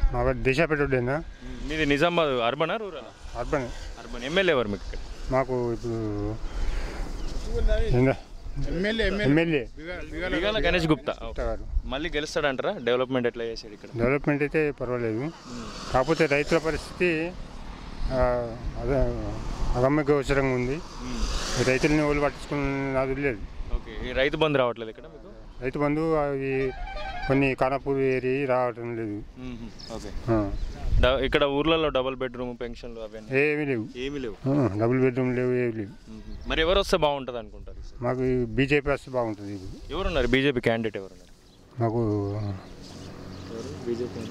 మా దేశాపేటనా. మీది నిజామాబాద్ అర్బనా రూరల్? అర్బన్. అర్బన్. ఎమ్మెల్యే ఎవరు మీకు ఇక్కడ? మాకు ఇప్పుడు ఎమ్మెల్యే బిగాల గణేష్ గుప్తా గారు మళ్ళీ గెలుస్తాడంటారా? డెవలప్మెంట్ ఎట్లా చేశాడు ఇక్కడ? డెవలప్మెంట్ అయితే పర్వాలేదు, కాకపోతే రైతుల పరిస్థితి అదే అగమ్య గోచరంగా ఉంది. రైతులని వాళ్ళు పట్టించుకున్నది లేదు. ఓకే, ఈ రైతు బంధు రావట్లేదు ఇక్కడ మీకు? రైతు బంధు అవి కొన్ని కానాపూర్ ఏరియా రావటం లేదు. ఓకే, ఇక్కడ ఊర్లలో డబుల్ బెడ్రూమ్ పెన్షన్లు అవన్నీ ఏమీ లేవు. ఏమీ లేవు, డబుల్ బెడ్రూమ్ లేవు, ఏమి లేవు. మరి ఎవరు వస్తే బాగుంటుంది అనుకుంటారు? మాకు బీజేపీ వస్తే బాగుంటుంది. ఎవరున్నారు బీజేపీ క్యాండిడేట్? ఎవరున్నారు మాకు? బీజేపీ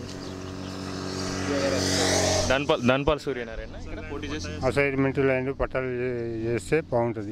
ధన్పాల్ సూర్యనారాయణ పోటీ చేసి అసైన్మెంట్ ల్యాండ్ పట్టాలు చేస్తే బాగుంటుంది.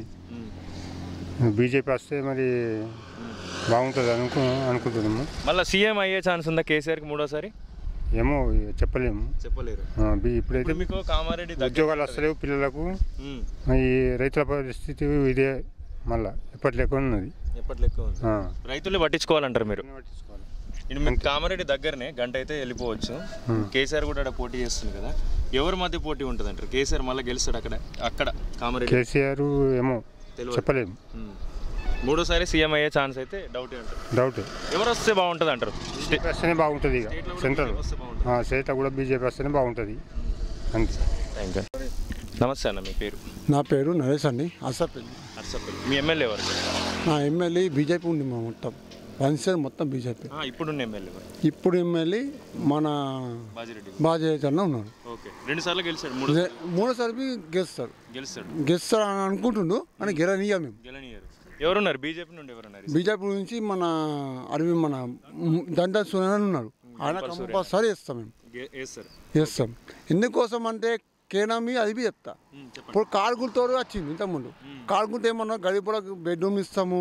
బీజేపీ వస్తే మరి బాగుంటుంది అనుకుంటున్నాము. మళ్ళీ సీఎం అయ్యే ఛాన్స్ ఉందా కేసీఆర్కి మూడోసారి? ఏమో చెప్పలేము, చెప్పలేరు. ఇప్పుడైతే మీకు కామారెడ్డి ఉద్యోగాలు వస్తలేవు పిల్లలకు. ఈ రైతుల పరిస్థితి ఇదే మళ్ళీ ఎప్పటిలెక్క ఉన్నది. ఎప్పటిలెక్క ఉంది. రైతుల్ని పట్టించుకోవాలంటారు మీరు? ఇది మీకు కామారెడ్డి దగ్గరనే, గంట అయితే వెళ్ళిపోవచ్చు. కేసీఆర్ కూడా పోటీ చేస్తుంది కదా, ఎవరి మధ్య పోటీ ఉంటుంది అంటారు? కేసీఆర్ మళ్ళీ గెలుస్తాడు అక్కడ కామారెడ్డి? కేసీఆర్ ఏమో చెప్పలేము. మూడోసారి సీఎం అయ్యే ఛాన్స్ అయితే డౌట్. ఎవరు వస్తే బాగుంటుంది అంటారు? వస్తేనే బాగుంటుంది. ఇక సెంట్రల్ స్టేట్లో కూడా బీజేపీ వస్తేనే బాగుంటుంది అంతే. Thank you. నమస్తే అన్న, మీ పేరు? నా పేరు నరేష్ అండి, అర్సపల్లి. మీ ఎమ్మెల్యే ఎవరు? నా ఎమ్మెల్యే బీజేపీ ఉంది, మా మొత్తం వన్సైడ్ మొత్తం బీజేపీ. ఇప్పుడు ఎమ్మెల్యే మన బాజిరెడ్డి అన్న ఉన్నారు. రెండుసార్లు గెలిచాడు, మూడోసారి గెలుస్తాడు అని అనుకుంటుండు, అని గెలనీయ మేము. ఎవరున్నారు బీజేపీ నుండి? బీజేపీ నుంచి మన అరవింద్ మన దండ సునన్ ఉన్నారు, ఆయన కంపల్సరీ వేస్తాం మేము. వేస్తాం ఎందుకోసం అంటే కేనామీ అది బి చెప్తా. ఇప్పుడు కారుగులతో వచ్చింది ఇంతకుముందు. కారుగులతో ఏమన్నా గరీబులకు బెడ్రూమ్ ఇస్తాము,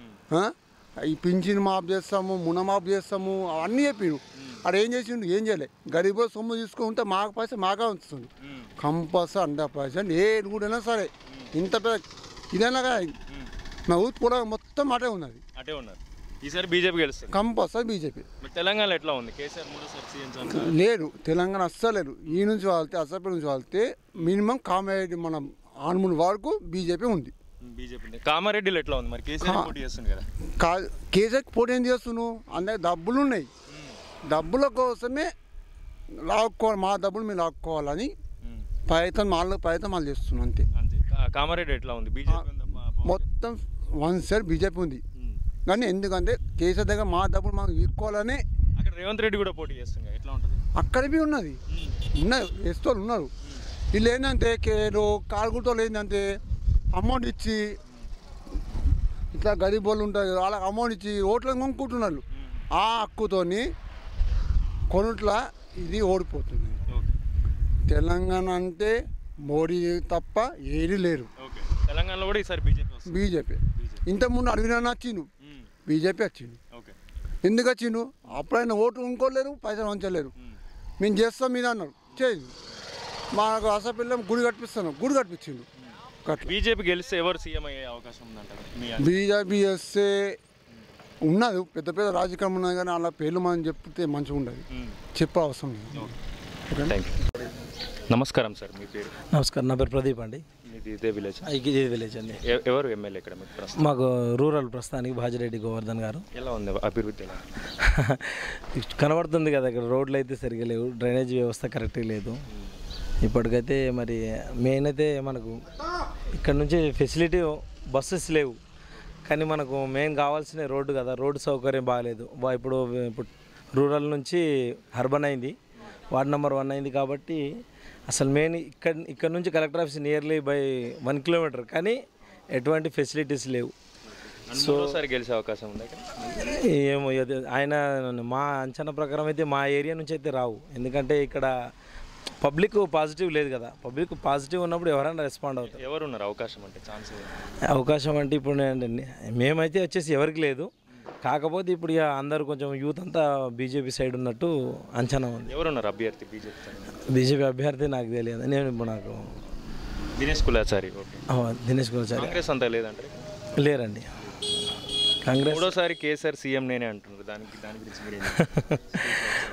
ఈ పింఛన్ మాఫ్ చేస్తాము, మున మాఫ్ చేస్తాము, అవన్నీ చెప్పిండు. అక్కడ ఏం చేసిండు? ఏం చేయలే. గరీబుల సొమ్ము తీసుకుంటే మాకు పైసా మాగా ఉంచుతుంది. కంపల్సరీ 100% ఏది కూడా సరే, ఇంత పెద్ద ఇదైనా నా ఊరు కూడా మొత్తం అటే ఉన్నది. ఈసారి బీజేపీ గెలుస్తుంది కంపల్సరీ. బీజేపీ తెలంగాణ ఎట్లా ఉంది? కేసీఆర్ లేరు, తెలంగాణ అస్సలేరు. ఈ నుంచి వాళ్తే అసలు నుంచి వాళ్తే మినిమం కామారెడ్డి మన ఆన్మూల్ వరకు బీజేపీ ఉంది. కామారెడ్డిలో ఎట్లా ఉంది మరి? కేసీఆర్ పోటీ చేస్తుంది కదా. కేసీఆర్ పోటీ ఏం చేస్తున్నావు? అందరికి డబ్బులు ఉన్నాయి, డబ్బుల కోసమే లాక్కోవాలి, మా డబ్బులు మీరు లాక్కోవాలని ప్రయత్నం చేస్తున్నాం అంతే. కామారెడ్డి ఎట్లా ఉంది? మొత్తం వన్ సైడ్ బీజేపీ ఉంది. కానీ ఎందుకంటే కేసీఆర్ దగ్గర మా డబ్బులు మాకు ఇక్కోవాలని. అక్కడ రేవంత్ రెడ్డి కూడా పోటీ చేస్తుంది, ఎట్లా ఉంటుంది? అక్కడ బి ఉన్నది, వేస్తోళ్ళు ఉన్నారు. వీళ్ళు ఏంటంటే కారుగులతో ఏంటంటే అమౌంట్ ఇచ్చి ఇట్లా గరీబ్ వాళ్ళు ఉంటారు, వాళ్ళకి అమౌంట్ ఇచ్చి ఓట్లను కొనుక్కుంటున్నారు. ఆ హక్కుతోని కొనుట్ల ఇది ఓడిపోతుంది. తెలంగాణ అంటే మోడీ తప్ప ఏది లేరు. తెలంగాణలో కూడా ఈసారి బీజేపీ. ఇంతకుముందు అడిగినా వచ్చిండు, బీజేపీ వచ్చిండు. ఎందుకు వచ్చిండు? అప్పుడైనా ఓటు కొనుక్కోలేరు, పైసలు వంచలేరు. మేము చేస్తాం మీద అన్నారు, చేయదు. మాకు అసపిల్లం గుడి కట్టించిండు. బీజేపీ గెలిస్తే ఎవరు సీఎం అయ్యే అవకాశం ఉందంటారు? బీజేపీ చేస్తే ఉన్నది, పెద్ద పెద్ద రాజకీయం ఉన్నది, కానీ అలా పేర్లు మనం చెప్తే మంచిగా ఉండదు, చెప్పే అవసరం లేదు. నమస్కారం సార్, మీ పేరు? నమస్కారం, నా పేరు ప్రదీప్ అండి. ఇదే విలేజ్? ఇదే విలేజ్ అండి. ఎవరు ఎమ్మెల్యే ఇక్కడ? మాకు రూరల్ ప్రస్తుతానికి బాజిరెడ్డి గోవర్ధన్ గారు. ఎలా ఉంది అభివృద్ధి? కనబడుతుంది కదా, ఇక్కడ రోడ్లు అయితే సరిగా లేవు, డ్రైనేజ్ వ్యవస్థ కరెక్ట్గా లేదు. ఇప్పటికైతే మరి మెయిన్ అయితే మనకు ఇక్కడ నుంచి ఫెసిలిటీ బస్సెస్ లేవు, కానీ మనకు మెయిన్ కావాల్సిన రోడ్డు కదా, రోడ్డు సౌకర్యం బాగాలేదు. ఇప్పుడు రూరల్ నుంచి అర్బన్ అయింది, వార్డ్ నెంబర్ 1 అయింది. కాబట్టి అసలు మెయిన్ ఇక్కడ నుంచి collector office nearly by 1 kilometre, కానీ ఎటువంటి ఫెసిలిటీస్ లేవు. సో గెలిచే అవకాశం ఉంది ఏమో, ఆయన మా అంచనా ప్రకారం అయితే మా ఏరియా నుంచి అయితే రావు. ఎందుకంటే ఇక్కడ పబ్లిక్ పాజిటివ్ లేదు కదా, పబ్లిక్ పాజిటివ్ ఉన్నప్పుడు ఎవరైనా రెస్పాండ్ అవుతారు. ఎవరున్నారు అవకాశం అంటే? అవకాశం అంటే ఇప్పుడు మేమైతే వచ్చేసి ఎవరికి లేదు, కాకపోతే ఇప్పుడు ఇక అందరూ కొంచెం యూత్ అంతా బీజేపీ సైడ్ ఉన్నట్టు అంచనా ఉంది. ఎవరున్నారు అభ్యర్థి బీజేపీ అభ్యర్థి? నాకు తెలియదు, నేను ఇప్పుడు నాకు దినేష్ కులాచారి. కాంగ్రెస్ అంతా లేదంటే? లేరండి, కాంగ్రెస్. మూడోసారి కేసీఆర్ సీఎం నేనే అంటున్నారు, దాని గురించి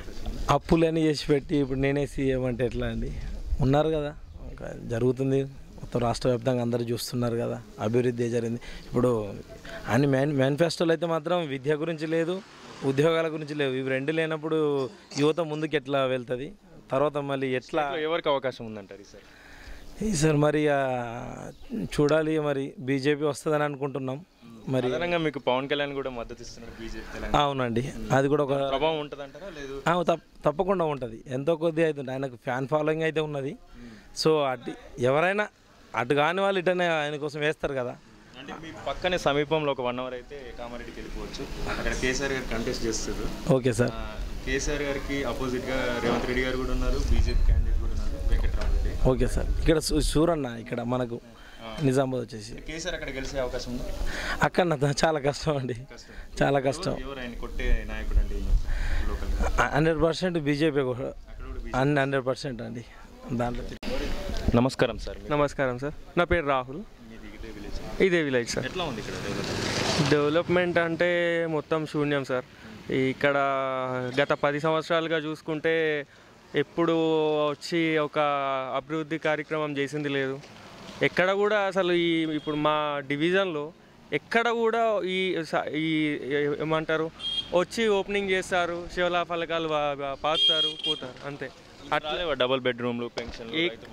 అప్పులని చేసి పెట్టి ఇప్పుడు నేనే సీఎం అంటే ఎట్లా అండి? ఉన్నారు కదా, ఇంకా జరుగుతుంది మొత్తం రాష్ట్ర వ్యాప్తంగా అందరూ చూస్తున్నారు కదా, అభివృద్ధి జరిగింది. ఇప్పుడు అన్ని మేనిఫెస్టోలు అయితే మాత్రం విద్య గురించి లేదు, ఉద్యోగాల గురించి లేవు. ఇవి రెండు లేనప్పుడు యువత ముందుకు ఎట్లా వెళ్తుంది? తర్వాత మళ్ళీ ఎట్లా ఎవరికి అవకాశం ఉందంటారు ఈసారి? సార్ మరి చూడాలి, మరి బీజేపీ వస్తుందని అనుకుంటున్నాం. మరి ప్రధానంగా మీకు పవన్ కళ్యాణ్ కూడా మద్దతు ఇస్తున్నారు బీజేపీ తెలంగాణ. అవునండి, అది కూడా ఒక ప్రభావం ఉంటుంది అంటారా? లేదు, తప్పకుండా ఉంటుంది. ఎంతో కొద్ది అవుతుంది, ఆయనకు ఫ్యాన్ ఫాలోయింగ్ అయితే ఉన్నది. సో ఎవరైనా అటు కాని వాళ్ళు ఇటనే ఆయన కోసం వేస్తారు కదా. అంటే మీ పక్కనే సమీపంలో ఒక 1 అవర్ అయితే కామారెడ్డికి వెళ్ళిపోవచ్చు. అక్కడ కేసీఆర్ గారు కంటెస్ట్ చేస్తారు. Okay sir. కేసీఆర్ గారికి ఆపోజిట్గా రేవంత్ రెడ్డి గారు కూడా ఉన్నారు, బీజేపీ క్యాండిడేట్ కూడా ఉన్నారు, వెంకటరామరెడ్డి. Okay sir. ఇక్కడ సూరన్న ఇక్కడ మనకు నిజామాబాద్ వచ్చేసి కేసీఆర్ అక్కడ గెలిచే అవకాశం ఉంది. అక్కడ చాలా కష్టం అండి, చాలా కష్టం. ఎవరు ఆయన కొట్టే నాయకుడు అండి లోకల్? 100% బీజేపీ 100% అండి దాంట్లో. నమస్కారం సార్. నమస్కారం సార్, నా పేరు రాహుల్. ఇదే విలేజ్ సార్. ఎట్లా ఉంది ఇక్కడ డెవలప్మెంట్ అంటే మొత్తం శూన్యం సార్. ఇక్కడ గత 10 సంవత్సరాలుగా చూసుకుంటే ఎప్పుడు వచ్చి ఒక అభివృద్ధి కార్యక్రమం చేసింది లేదు. ఎక్కడ కూడా అసలు ఇప్పుడు మా డివిజన్లో ఎక్కడ కూడా ఈ ఏమంటారు వచ్చి ఓపెనింగ్ చేస్తారు, శివలా ఫలకాలు పాతారు, పోతారు, అంతే. అట్లే డబుల్ బెడ్రూమ్లు, పెన్షన్,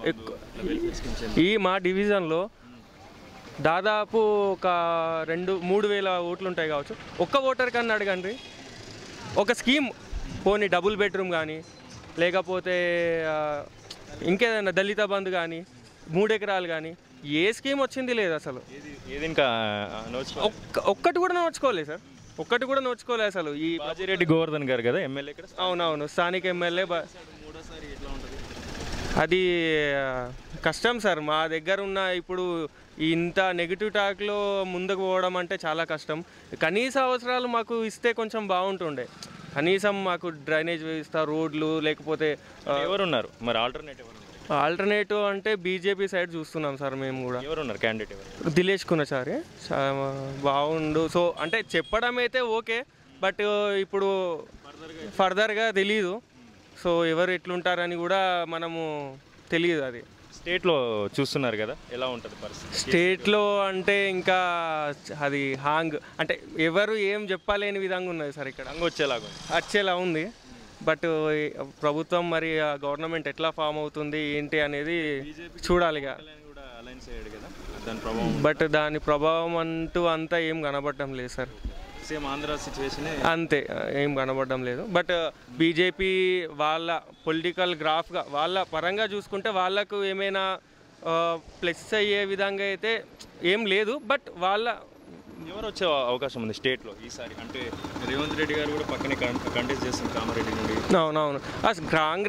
మా డివిజన్లో దాదాపు ఒక 2-3 వేల ఓట్లు ఉంటాయి కావచ్చు. ఒక్క ఓటర్ కన్నా అడగండి, ఒక స్కీమ్ పోనీ డబుల్ బెడ్రూమ్ కానీ, లేకపోతే ఇంకేదైనా దళిత బంధు కానీ, 3 ఎకరాలు కానీ, ఏ స్కీమ్ వచ్చింది లేదు అసలు. ఏది ఇంకా ఒక్కటి కూడా నోచుకోలేదు సార్, ఒక్కటి కూడా నోచుకోలేదు అసలు. ఈ బాజిరెడ్డి గోవర్ధన్ గారు కదా ఎమ్మెల్యే ఇక్కడ. అవునవును, స్థానిక ఎమ్మెల్యే. అది కష్టం సార్. మా దగ్గర ఉన్న ఇప్పుడు ఇంత నెగిటివ్ టాక్లో ముందుకు పోవడం అంటే చాలా కష్టం. కనీస అవసరాలు మాకు ఇస్తే కొంచెం బాగుంటుండే. కనీసం మాకు డ్రైనేజ్ వ్యవస్థ, రోడ్లు, లేకపోతే ఎవరున్నారు మరి ఆల్టర్నేటివ్ అంటే బీజేపీ సైడ్ చూస్తున్నాం సార్ మేము కూడా. ఎవరున్నారు క్యాండిడేట్? ఎవరు? దినేష్ కునచారి బాగుండు. సో అంటే చెప్పడం అయితే ఓకే, బట్ ఇప్పుడు ఫర్దర్గా తెలీదు. సో ఎవరు ఎట్లుంటారని కూడా మనము తెలియదు. అది స్టేట్లో చూస్తున్నారు కదా, ఎలా ఉంటుంది పరిస్థితి స్టేట్లో అంటే ఇంకా అది అంటే ఎవరు ఏం చెప్పలేని విధంగా ఉన్నది సార్. ఇక్కడ వచ్చేలా ఉంది. బట్ ప్రభుత్వం మరి గవర్నమెంట్ ఎట్లా ఫామ్ అవుతుంది ఏంటి అనేది చూడాలి. బట్ దాని ప్రభావం అంతా ఏం కనబడటం లేదు సార్. సేమ్ ఆంధ్ర సిచ్యువేషన్ అంతే, ఏం కనబడడం లేదు. బట్ బీజేపీ వాళ్ళ పొలిటికల్ గ్రాఫ్గా వాళ్ళ పరంగా చూసుకుంటే వాళ్ళకు ఏమైనా ప్లస్ అయ్యే విధంగా అయితే ఏం లేదు. బట్ ఎవరు వచ్చే అవకాశం ఉంది స్టేట్లో ఈసారి? అంటే రేవంత్ రెడ్డి గారు కూడా పక్కనే కంటెస్ట్ చేస్తున్నారు కామారెడ్డి నుండి. అవునవును,